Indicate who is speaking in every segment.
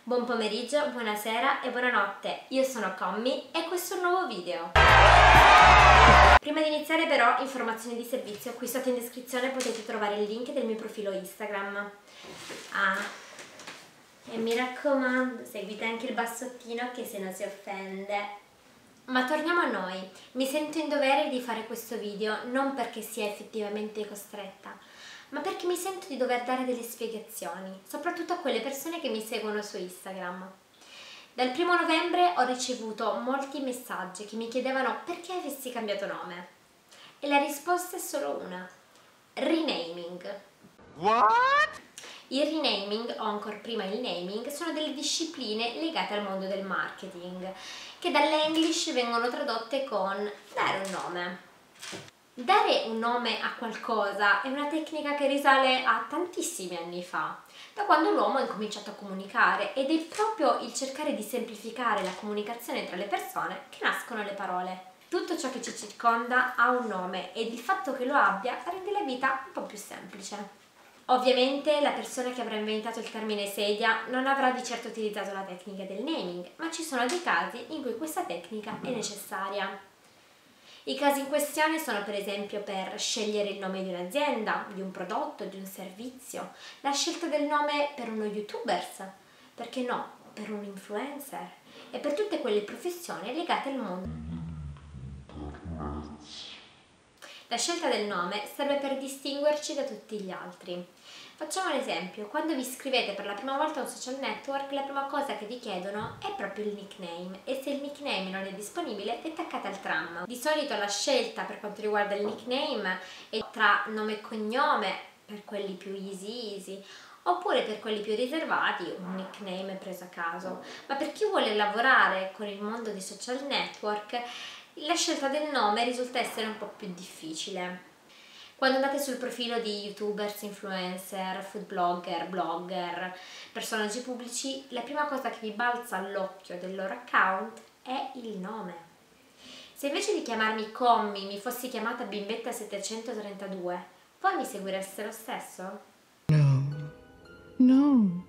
Speaker 1: Buon pomeriggio, buonasera e buonanotte, io sono Commi e questo è un nuovo video. Prima di iniziare però, informazioni di servizio, qui sotto in descrizione potete trovare il link del mio profilo Instagram. E mi raccomando, seguite anche il bassottino che se no si offende. Ma torniamo a noi, mi sento in dovere di fare questo video non perché sia effettivamente costretta, ma perché mi sento di dover dare delle spiegazioni, soprattutto a quelle persone che mi seguono su Instagram. Dal 1° novembre ho ricevuto molti messaggi che mi chiedevano perché avessi cambiato nome. E la risposta è solo una: renaming. What? Il renaming, o ancora prima il naming, sono delle discipline legate al mondo del marketing, che dall'English vengono tradotte con dare un nome. Dare un nome a qualcosa è una tecnica che risale a tantissimi anni fa, da quando l'uomo ha incominciato a comunicare, ed è proprio il cercare di semplificare la comunicazione tra le persone che nascono le parole. Tutto ciò che ci circonda ha un nome ed il fatto che lo abbia rende la vita un po' più semplice. Ovviamente la persona che avrà inventato il termine sedia non avrà di certo utilizzato la tecnica del naming, ma ci sono dei casi in cui questa tecnica è necessaria. I casi in questione sono per esempio per scegliere il nome di un'azienda, di un prodotto, di un servizio, la scelta del nome per uno youtuber, perché no, per un influencer e per tutte quelle professioni legate al mondo. La scelta del nome serve per distinguerci da tutti gli altri. Facciamo un esempio: quando vi iscrivete per la prima volta a un social network, la prima cosa che vi chiedono è proprio il nickname, e se il nickname non è disponibile vi attaccate al tram. Di solito la scelta per quanto riguarda il nickname è tra nome e cognome per quelli più easy, oppure per quelli più riservati un nickname preso a caso. Ma per chi vuole lavorare con il mondo dei social network, la scelta del nome risulta essere un po' più difficile. Quando andate sul profilo di youtubers, influencer, food blogger, blogger, personaggi pubblici, la prima cosa che vi balza all'occhio del loro account è il nome. Se invece di chiamarmi Commi mi fossi chiamata Bimbetta 732, voi mi seguireste lo stesso?
Speaker 2: No.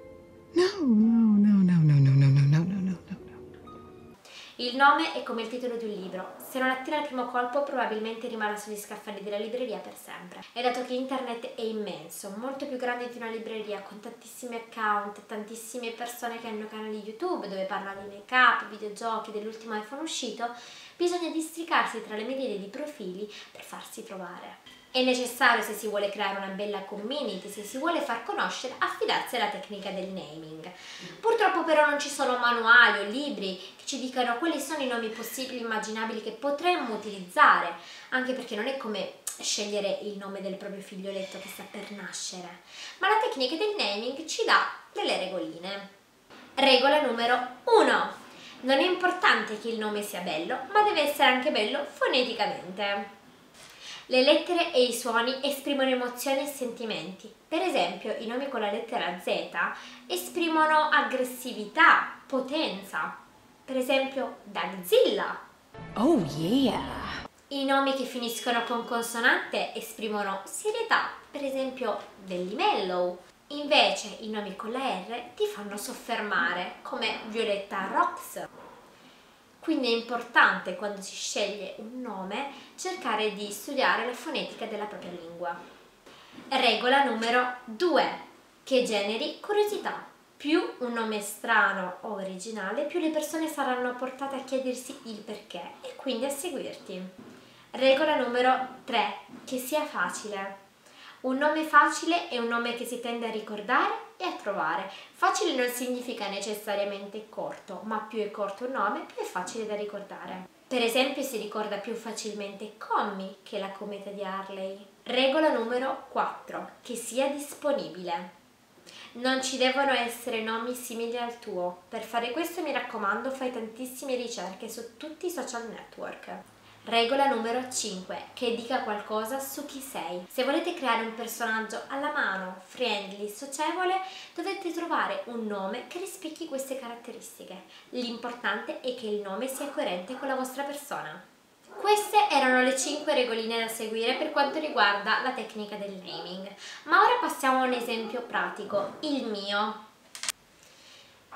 Speaker 1: Il nome è come il titolo di un libro: se non attira al primo colpo probabilmente rimarrà sugli scaffali della libreria per sempre. E dato che internet è immenso, molto più grande di una libreria, con tantissimi account, tantissime persone che hanno canali YouTube dove parlano di make up, videogiochi, dell'ultimo iPhone uscito, bisogna districarsi tra le milioni di profili per farsi trovare. È necessario, se si vuole creare una bella community, se si vuole far conoscere, affidarsi alla tecnica del naming. Purtroppo però non ci sono manuali o libri che ci dicano quali sono i nomi possibili e immaginabili che potremmo utilizzare, anche perché non è come scegliere il nome del proprio figlioletto che sta per nascere. Ma la tecnica del naming ci dà delle regoline. Regola numero 1. Non è importante che il nome sia bello, ma deve essere anche bello foneticamente. Le lettere e i suoni esprimono emozioni e sentimenti. Per esempio, i nomi con la lettera Z esprimono aggressività, potenza. Per esempio, Dagzilla.
Speaker 2: Oh yeah.
Speaker 1: I nomi che finiscono con consonante esprimono serietà. Per esempio, Dellimellow. Invece, i nomi con la R ti fanno soffermare, come Violetta Rox. Quindi è importante, quando si sceglie un nome, cercare di studiare la fonetica della propria lingua. Regola numero 2. Che generi curiosità. Più un nome è strano o originale, più le persone saranno portate a chiedersi il perché e quindi a seguirti. Regola numero 3. Che sia facile. Un nome facile è un nome che si tende a ricordare e a trovare. Facile non significa necessariamente corto, ma più è corto un nome, più è facile da ricordare. Per esempio si ricorda più facilmente Commi che la cometa di Harley. Regola numero 4. Che sia disponibile. Non ci devono essere nomi simili al tuo. Per fare questo, mi raccomando, fai tantissime ricerche su tutti i social network. Regola numero 5. Che dica qualcosa su chi sei. Se volete creare un personaggio alla mano, friendly, socievole, dovete trovare un nome che rispecchi queste caratteristiche. L'importante è che il nome sia coerente con la vostra persona. Queste erano le 5 regoline da seguire per quanto riguarda la tecnica del naming. Ma ora passiamo a un esempio pratico, il mio.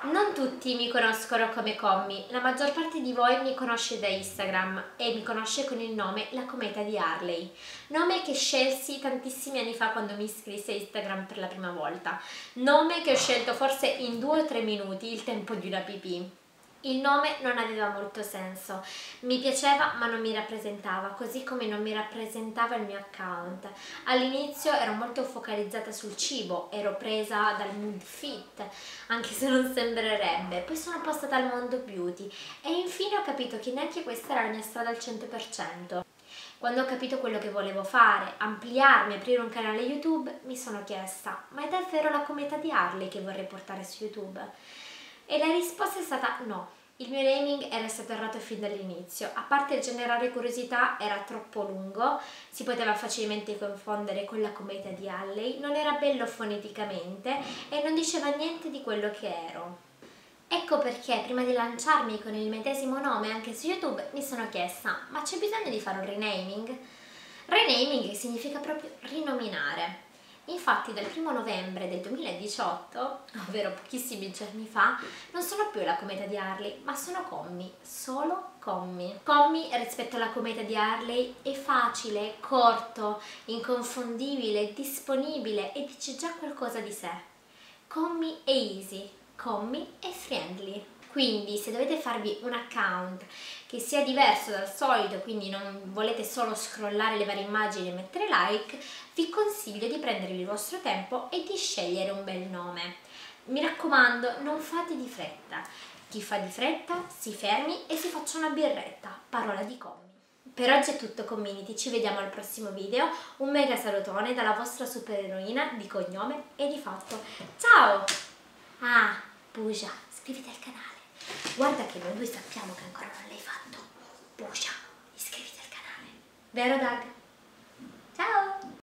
Speaker 1: Non tutti mi conoscono come Commi, la maggior parte di voi mi conosce da Instagram e mi conosce con il nome La Cometa di Harley, nome che scelsi tantissimi anni fa quando mi iscrissi a Instagram per la prima volta, nome che ho scelto forse in 2 o 3 minuti, il tempo di una pipì. Il nome non aveva molto senso, mi piaceva ma non mi rappresentava, così come non mi rappresentava il mio account. All'inizio ero molto focalizzata sul cibo, ero presa dal mood fit, anche se non sembrerebbe, poi sono passata al mondo beauty e infine ho capito che neanche questa era la mia strada al 100%. Quando ho capito quello che volevo fare, ampliarmi, aprire un canale YouTube, mi sono chiesta, ma è davvero la cometa di Harley che vorrei portare su YouTube? E la risposta è stata no. Il mio naming era stato errato fin dall'inizio, a parte il generare curiosità era troppo lungo, si poteva facilmente confondere con la cometa di Halley, non era bello foneticamente e non diceva niente di quello che ero. Ecco perché prima di lanciarmi con il medesimo nome anche su YouTube mi sono chiesta, ma c'è bisogno di fare un renaming? Renaming significa proprio rinominare. Infatti dal 1° novembre del 2018, ovvero pochissimi giorni fa, non sono più la cometa di Harley, ma sono Commi, solo Commi. Commi rispetto alla cometa di Harley è facile, corto, inconfondibile, disponibile e dice già qualcosa di sé. Commi è easy, Commi è friendly. Quindi se dovete farvi un account che sia diverso dal solito, quindi non volete solo scrollare le varie immagini e mettere like, vi consiglio di prendervi il vostro tempo e di scegliere un bel nome. Mi raccomando, non fate di fretta. Chi fa di fretta si fermi e si faccia una birretta. Parola di Commi. Per oggi è tutto community, ci vediamo al prossimo video. Un mega salutone dalla vostra supereroina di cognome e di fatto. Ciao! Ah, Puja, iscriviti al canale. Guarda che noi due sappiamo che ancora non l'hai fatto. Puja, iscriviti al canale. Vero Dag?